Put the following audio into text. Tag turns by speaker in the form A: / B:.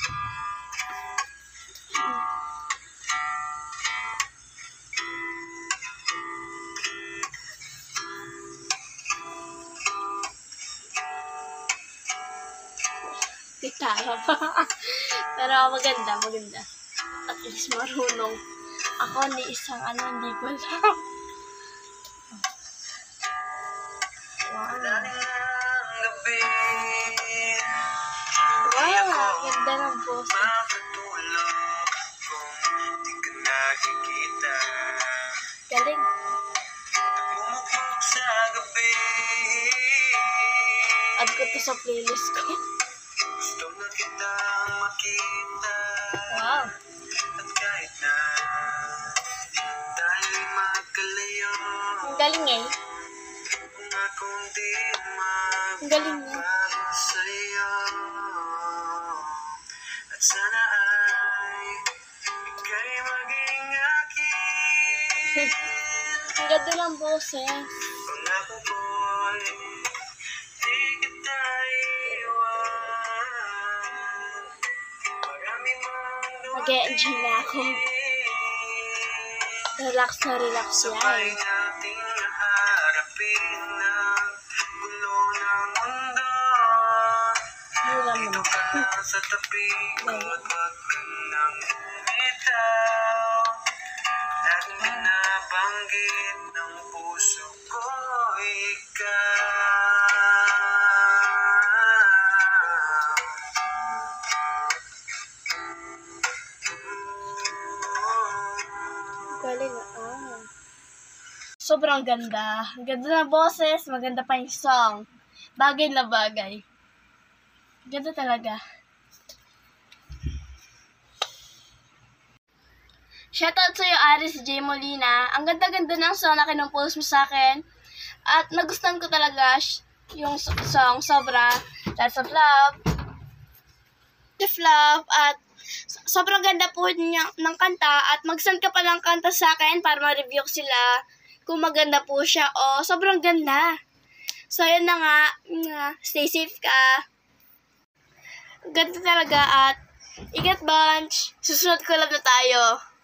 A: Gitara pa. Pero maganda. At least marunong. Ako ni isang hindi ko alam. Wow. Wow, ganda ng boses. Galing. Add ko to sa playlist ko. Wow. Ang galing eh. Ang galing niya. At sana ay ika'y maging akin. Ang ganda ng boses. Pangako ko'y di kita iwan. Mag-e-enjoy na ako. Relax yan. Dito ka sa tabi ko at wag kang nang umitaw. Laging binabanggit ng puso ko ikaw. Galing sobrang ganda. Ganda na boses, maganda pa yung song. Bagay na bagay. Ganda talaga. Shoutout sa'yo, Aris J. Molina. Ang ganda-ganda ng song na kinumpose mo sa akin. At nagustuhan ko talaga yung song sobra. Lots of love. At sobrang ganda po ng kanta. At mag-send ka pa ng kanta sa akin para ma-review ko sila kung maganda po siya o sobrang ganda. So, yun na nga. Stay safe ka. Ganda talaga at ingat bunch. Susunod collab na tayo.